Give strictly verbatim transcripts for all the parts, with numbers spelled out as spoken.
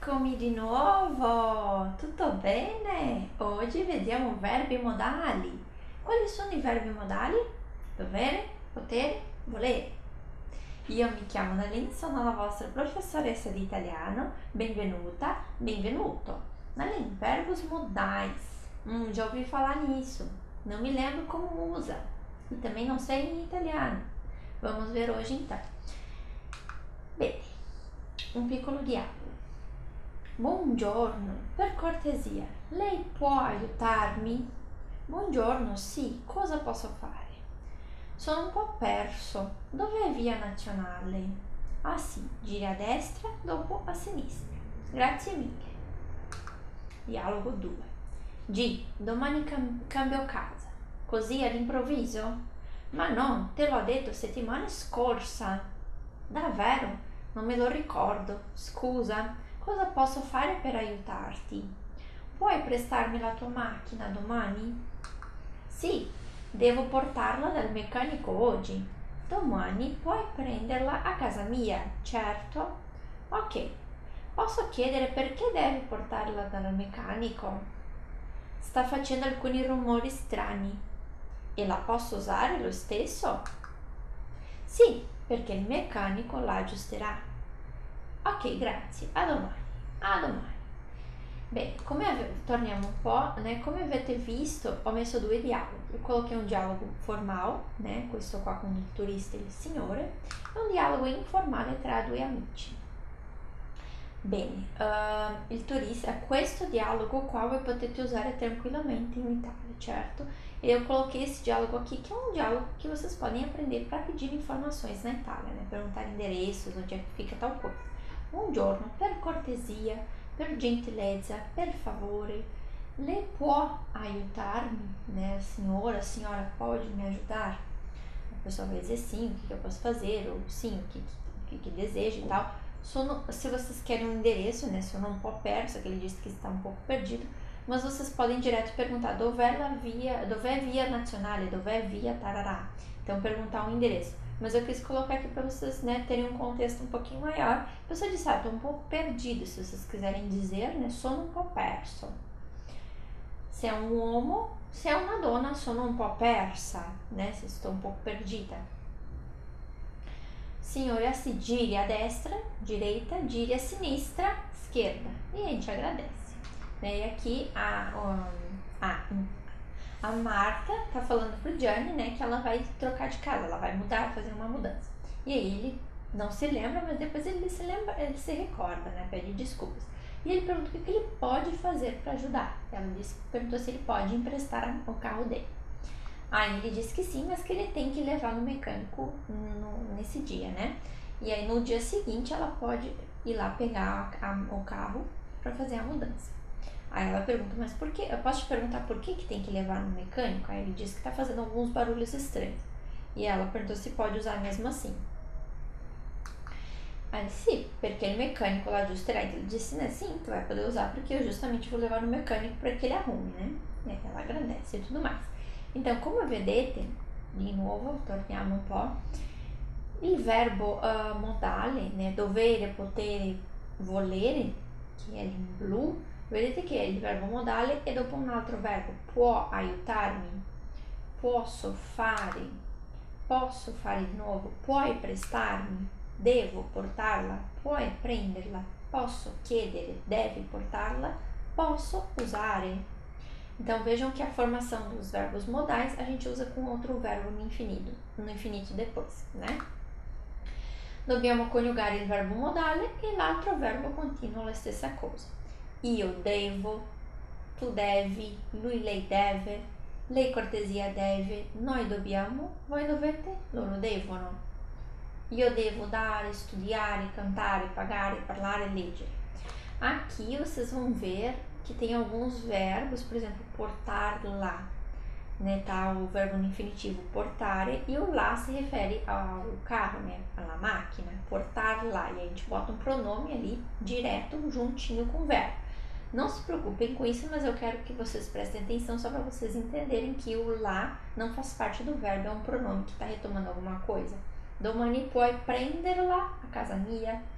Eccomi di nuovo! Tutto bene? Oggi vediamo verbi modali. Quali sono i verbi modali? Dovere, potere, volere. Io mi chiamo Nalin, sono la vostra professoressa di italiano. Benvenuta, benvenuto. Nalin, verbos modais. Hum, já ouvi falar nisso. Não me lembro como usa. E também não sei em italiano. Vamos ver hoje então. Bene, un piccolo dialogo. Buongiorno, per cortesia, lei può aiutarmi? Buongiorno, sì, cosa posso fare? Sono un po' perso. Dov'è via nazionale? Ah sì, giri a destra, dopo a sinistra. Grazie mille. Dialogo due. G, domani cam- cambio casa. Così all'improvviso? Ma no, te l'ho detto settimana scorsa. Davvero? Non me lo ricordo. Scusa. Cosa posso fare per aiutarti? Puoi prestarmi la tua macchina domani? Sì, devo portarla dal meccanico oggi. Domani puoi prenderla a casa mia, certo? Ok, posso chiedere perché devi portarla dal meccanico? Sta facendo alcuni rumori strani. E la posso usare lo stesso? Sì, perché il meccanico la aggiusterà. Ok, grazie, a domani, a domani. Bene, come ave- torniamo un po', né? Come avete visto, ho messo due dialoghi. Eu coloquei um diálogo formal, né? Questo qua con il turista e il signore, e un dialogo informale tra due amici. Bene, uh, il turista, questo diálogo qua voi potete usare tranquillamente in Itália, certo? E eu coloquei esse diálogo aqui, que é um diálogo que vocês podem aprender para pedir informações na Itália, né? Perguntar endereços, onde é que fica tal coisa. Buongiorno, per cortesia, per gentilezza, per favore, lei può aiutarmi, né? Senhora, a senhora pode me ajudar? A pessoa vai dizer sim, o que, que eu posso fazer, ou sim, o que, que, que deseja e tal. Sono, se vocês querem um endereço, né? Sono um po' perso, que ele disse que está um pouco perdido, mas vocês podem direto perguntar dov'è la via, dov'è via nazionale, dov'è via tarará. Então, perguntar um endereço. Mas eu quis colocar aqui para vocês, né, terem um contexto um pouquinho maior. A pessoa disse, ah, estou um pouco perdido, se vocês quiserem dizer, né, sono un po' perso. Se é um uomo, se é uma donna, sono un po' persa, né, se estou um pouco perdida. Signore, si giri a destra, direita, giri a sinistra, esquerda. E a gente agradece. E aqui a, a, a Marta tá falando pro Gianni, né, que ela vai trocar de casa, ela vai mudar, fazer uma mudança. E aí ele não se lembra, mas depois ele se lembra, ele se recorda, né, pede desculpas. E ele pergunta o que ele pode fazer para ajudar. Ela disse, perguntou se ele pode emprestar o carro dele. Aí ele disse que sim, mas que ele tem que levar no mecânico no, nesse dia, né? E aí no dia seguinte ela pode ir lá pegar a, a, o carro para fazer a mudança. Aí ela pergunta, mas por que? Eu posso te perguntar por que, que tem que levar no mecânico? Aí ele disse que tá fazendo alguns barulhos estranhos. E ela perguntou se pode usar mesmo assim. Aí ele disse, sim, perché il meccanico la aggiusterà. Ele disse, né, sim, tu vai poder usar porque eu justamente vou levar no mecânico para que ele arrume, né? E aí ela agradece e tudo mais. Então, come vedete, di nuovo, torniamo un po', il verbo uh, modale, né, dovere, potere, volere, che è in blu, vedete che il verbo modale e dopo un altro verbo, può aiutarmi, posso fare, posso fare di nuovo, puoi prestarmi, devo portarla, puoi prenderla, posso chiedere, devi portarla, posso usare. Então vejam que a formação dos verbos modais a gente usa com outro verbo no infinito, no infinito depois, né? Dobbiamo coniugare il verbo modale e l'altro verbo continuo la stessa cosa. Io devo, tu devi, lui lei deve, lei cortesia deve, noi dobbiamo, voi dovete, loro devono. Io devo dare, studiare, cantare, pagare, parlare, leggere. Aqui vocês vão ver que tem alguns verbos, por exemplo, portar lá, né, tá o verbo no infinitivo portare e o lá se refere ao carro, né, à máquina, portar lá, e a gente bota um pronome ali direto juntinho com o verbo. Não se preocupem com isso, mas eu quero que vocês prestem atenção só para vocês entenderem que o lá não faz parte do verbo, é um pronome que está retomando alguma coisa. Domani puoi prenderla a casa mia.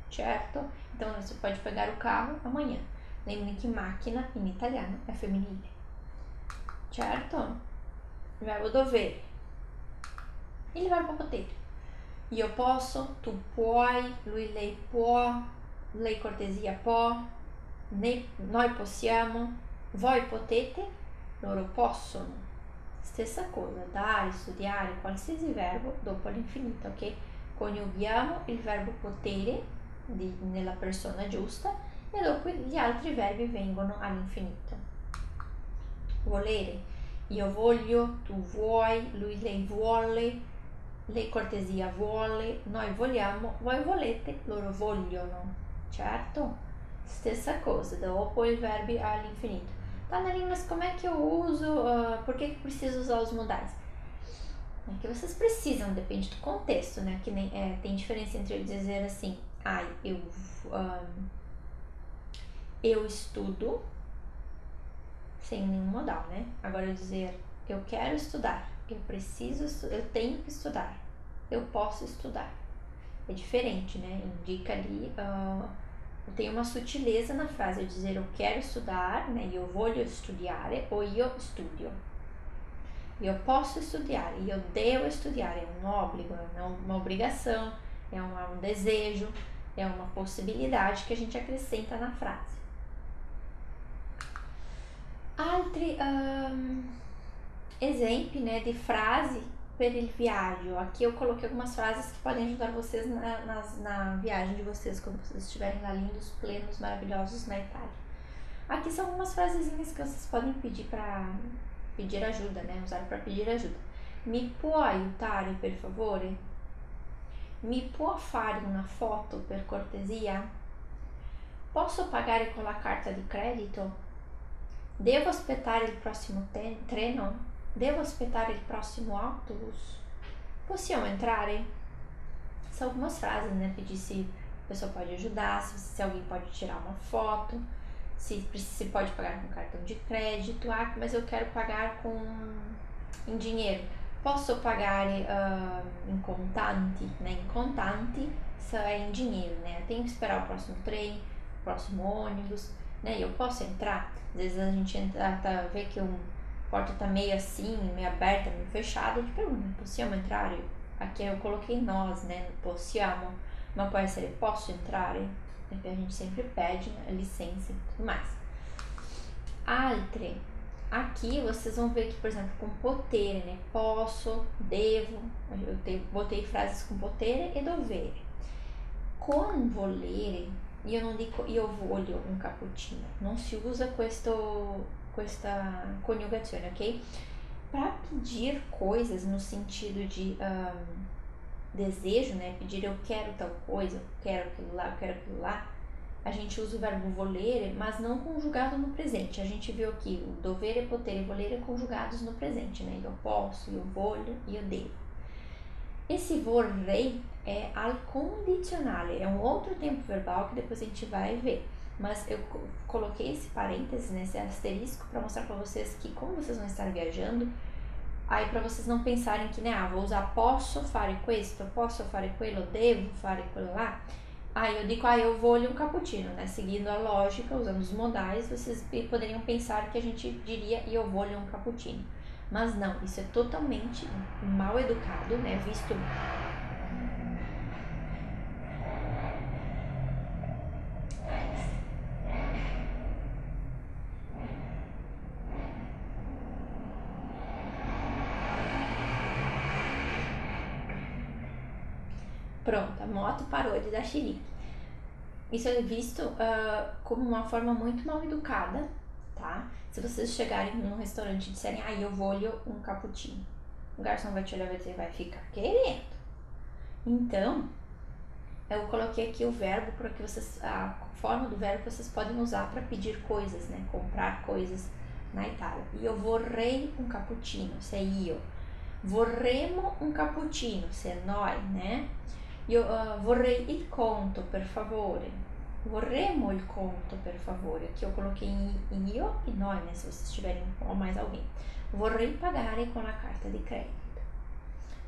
certo? Então você pode pegar o carro amanhã. Lembrem que macchina in italiano è femminile, certo? Verbo dovere. Il verbo potere. Io posso, tu puoi, lui, lei può, lei cortesia può, noi possiamo, voi potete, loro possono. Stessa cosa, dare, studiare, qualsiasi verbo dopo l'infinito, ok? Coniughiamo il verbo potere di, nella persona giusta e dopo gli altri verbi vengono all'infinito. Volere, io voglio, tu vuoi, lui, lei vuole, lei cortesia vuole, noi vogliamo, voi volete, loro vogliono, certo? Stessa cosa, dopo il verbo all'infinito. Tanaline, mas como é que eu uso, uh, por que que preciso usar os modais? É que vocês precisam, depende do contexto, né? Que nem, é, tem diferença entre eu dizer assim, ai, eu, um, eu estudo, sem nenhum modal, né? Agora eu dizer, eu quero estudar, eu preciso, eu tenho que estudar, eu posso estudar. É diferente, né? Indica ali, uh, tem uma sutileza na frase, eu dizer eu quero estudar, né? Io voglio studiare ou io studio. Eu posso estudar e eu devo estudar, é um óbligo, é uma obrigação, é uma, um desejo, é uma possibilidade que a gente acrescenta na frase. Altri um, esempi, né, de frase per il viaggio. Aqui eu coloquei algumas frases que podem ajudar vocês na, na, na viagem de vocês, quando vocês estiverem lá lindos, plenos, maravilhosos na Itália. Aqui são algumas frasezinhas que vocês podem pedir para pedir ajuda, né, usar para pedir ajuda. Mi può aiutare per favore? Mi può fare una foto per cortesia? Posso pagare con la carta di credito? Devo aspettare il prossimo te- treno? Devo aspettare il prossimo autobus? Possiamo entrare? São algumas frases, né? Pedir se a pessoa pode ajudar, se, se alguém pode tirar uma foto, se, se pode pagar com cartão de crédito. Ah, mas eu quero pagar com em dinheiro. Posso pagar uh, em contanti, né? Em contanti é em dinheiro, né? Eu tenho que esperar o próximo trem, o próximo ônibus, né? Eu posso entrar? Às vezes a gente entra, tá, vê que a porta tá meio assim, meio aberta, meio fechada, eu te pergunto, possiamo entrare? Aqui eu coloquei nós, né? Possiamo, mas pode ser posso entrar? A gente sempre pede, né, licença e tudo mais. Altre. Aqui vocês vão ver que, por exemplo, com potere, né? Posso, devo, eu te, botei frases com potere e dovere. Com volere, io non dico io voglio un cappuccino, non si usa questo, questa coniugazione, ok? Para pedir coisas no sentido de um, desejo, né? Pedir eu quero tal coisa, eu quero aquilo lá, eu quero aquilo lá. A gente usa o verbo volere, mas não conjugado no presente. A gente viu aqui o dovere, potere e volere conjugados no presente, né? Eu posso, eu voglio e eu devo. Esse vorrei é al condizionale, é um outro tempo verbal que depois a gente vai ver. Mas eu coloquei esse parênteses, né, esse asterisco, para mostrar para vocês que como vocês vão estar viajando, aí para vocês não pensarem que, né, ah, vou usar posso fare questo, posso fare quello, devo fare quello lá. Aí eu digo, ah, eu voglio um cappuccino, né, seguindo a lógica, usando os modais, vocês poderiam pensar que a gente diria eu voglio um cappuccino. Mas não, isso é totalmente mal educado, né, visto... Pronto, a moto parou de dar xerique. Isso é visto uh, como uma forma muito mal educada, tá? Se vocês chegarem num restaurante e disserem, ah, eu voglio um cappuccino, o garçom vai te olhar e você vai ficar querendo. Então, eu coloquei aqui o verbo para que vocês, a forma do verbo que vocês podem usar para pedir coisas, né? Comprar coisas na Itália. Io vorrei um cappuccino, se é io. Vorremmo un cappuccino, se é noi, né? Io uh, vorrei il conto, per favore. Vorremmo il conto, per favore. Aqui eu coloquei em io e noi, né? Se vocês tiverem ou mais alguém. Vorrei pagare con la carta di credito.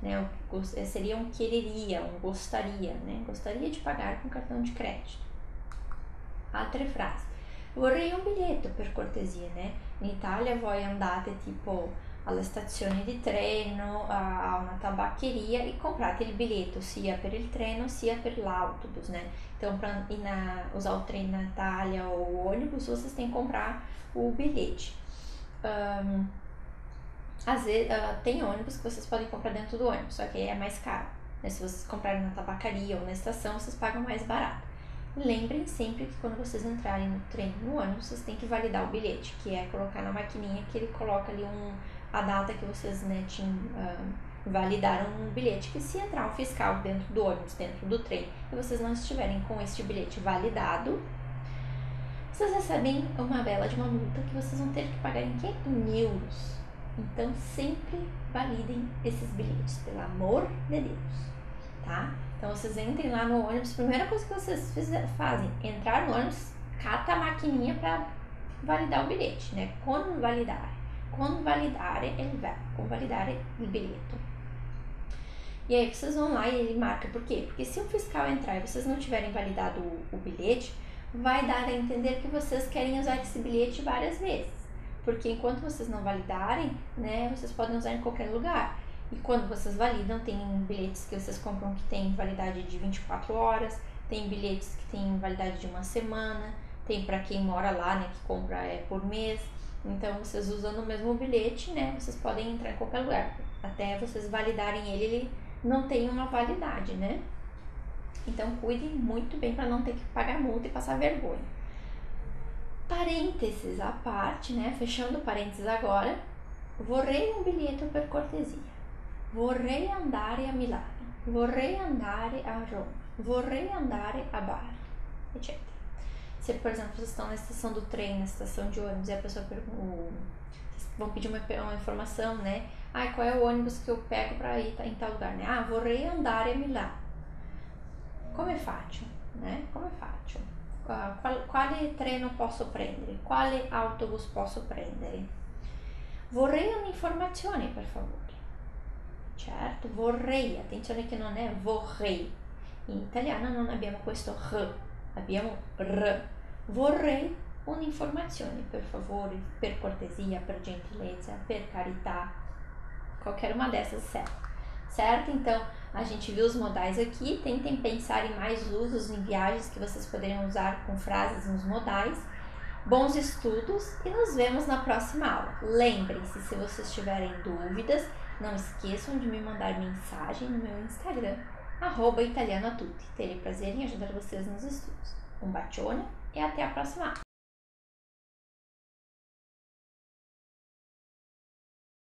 né? Eu, gos- eh, seria um quereria, um gostaria, né? Gostaria di pagare com cartão de crédito. Altre frasi. Vorrei un biglietto per cortesia, né? In Italia voi andate tipo alle stazioni di treno, a a una tabaccheria e comprate il biglietto sia per il treno sia per l'autobus, né? Então, para ir na, usar o trem na Itália ou o ônibus, vocês têm que comprar o bilhete. Ahn, às vezes, ah, tem ônibus que vocês podem comprar dentro do ônibus, só que aí é mais caro, né? Se vocês comprarem na tabacaria ou na estação, vocês pagam mais barato. Lembrem sempre que quando vocês entrarem no trem, no ônibus, vocês têm que validar o bilhete, que é colocar na maquininha que ele coloca ali um, a data que vocês, né, tinham, ah, validaram um bilhete, que se entrar um fiscal dentro do ônibus, dentro do trem, e vocês não estiverem com este bilhete validado, vocês recebem uma bela de uma multa que vocês vão ter que pagar em quê? Em euros. Então, sempre validem esses bilhetes, pelo amor de Deus, tá? Então, vocês entrem lá no ônibus, primeira coisa que vocês fizer, fazem, entrar no ônibus, cata a maquininha para validar o bilhete, né? Quando validare, quando validare il verbo, quando validare il biglietto. E aí vocês vão lá e ele marca, por quê? Porque se o fiscal entrar e vocês não tiverem validado o, o bilhete, vai dar a entender que vocês querem usar esse bilhete várias vezes. Porque enquanto vocês não validarem, né, vocês podem usar em qualquer lugar. E quando vocês validam, tem bilhetes que vocês compram que tem validade de vinte e quatro horas, tem bilhetes que tem validade de uma semana, tem para quem mora lá, né, que compra é por mês. Então, vocês usando o mesmo bilhete, né, vocês podem entrar em qualquer lugar. Até vocês validarem ele, ele não tem uma validade, né? Então, cuidem muito bem para não ter que pagar multa e passar vergonha. Parênteses à parte, né? Fechando parênteses agora. Vorrei un biglietto per cortesia. Vorrei andare a Milano. Vorrei andare a Roma. Vorrei andare a Bari, etcétera. Se, por exemplo, vocês estão na estação do trem, na estação de ônibus, e a pessoa pergunta, vocês vão pedir uma, uma informação, né? Ah, qual é o ônibus que eu pego para ir em tal lugar, né? Ah, vorrei andare a Milano. Come faccio, né? Come faccio? Uh, qual, quale treno posso prendere? Quale autobus posso prendere? Vorrei un'informazione, per favore. Certo, vorrei, attenzione che non è vorrei. In italiano non abbiamo questo r, abbiamo r. Vorrei un'informazione, per favore, per cortesia, per gentilezza, per carità. Qualquer uma dessas serve. Certo? Então, a gente viu os modais aqui, tentem pensar em mais usos em viagens que vocês poderiam usar com frases nos modais. Bons estudos e nos vemos na próxima aula. Lembrem-se, se vocês tiverem dúvidas, não esqueçam de me mandar mensagem no meu Instagram, arroba italiano a tutti. Terei prazer em ajudar vocês nos estudos. Um bacione e até a próxima aula.